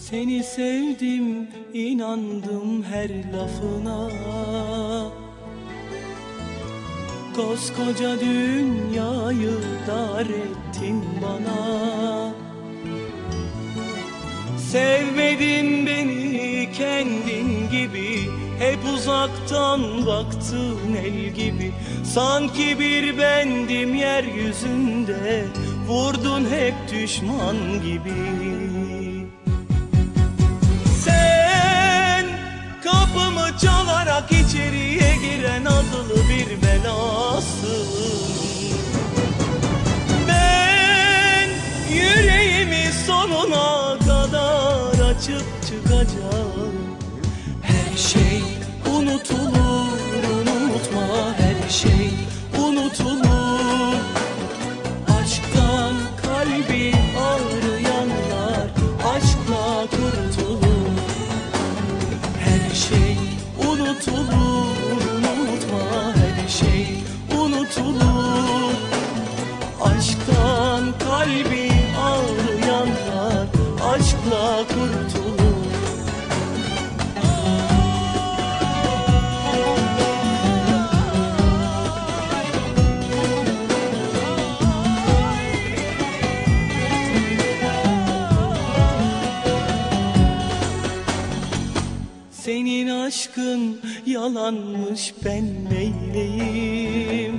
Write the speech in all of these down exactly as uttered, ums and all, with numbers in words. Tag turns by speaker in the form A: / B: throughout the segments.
A: Seni sevdim, inandım her lafına. Koskoca dünyayı dar ettin bana. Sevmedin beni kendin gibi, hep uzaktan baktın el gibi. Sanki bir bendim yeryüzünde, vurdun hep düşman gibi. Sen kapımı çalarak içeriye giren azılı bir belasın. Ben yüreğimi sonuna kadar açıp çıkacağım. Her şey unutulur, unutma, her şey unutulur. Aşktan kalbi ağrıyanlar aşkla kurtulur. Her şey unutulur, unutma, her şey unutulur. Aşktan kalbi ağrıyanlar aşkla kurtulur. Senin aşkın yalanmış, ben neyleyim?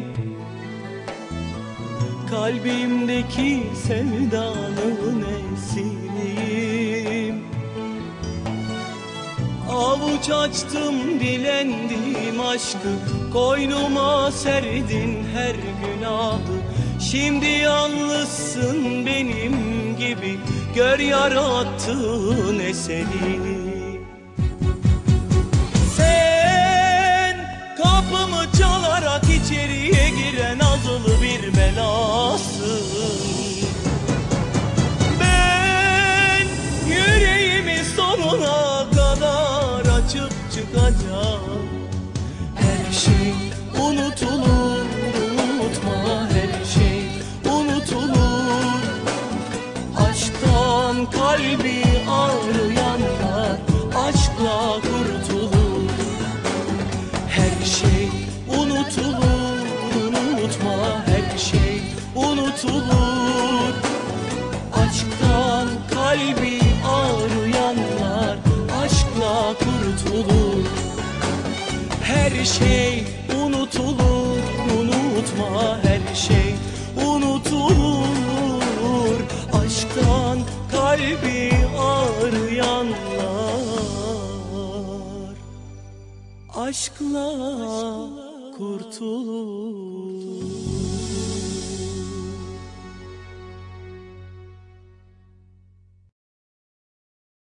A: Kalbimdeki sevdanın esiriyim. Avuç açtım, dilendim aşkı, koynuma serdin her günahı. Şimdi yalnızsın benim gibi, gör yarattığın eseri. Kapımı çalarak içeriye giren azılı bir belasın. Ben yüreğimi sonuna kadar açıp çıkacağım. Her şey unutulur, unutma, her şey unutulur. Aşktan kalbi ağrıyanlar aşkla kurtulur. Her şey unutulur, unutma, her şey unutulur. Aşktan kalbi ağrıyanlar aşkla kurtulur. Her şey unutulur, unutma, her şey unutulur. Aşktan kalbi ağrıyanlar aşkla kurtulur.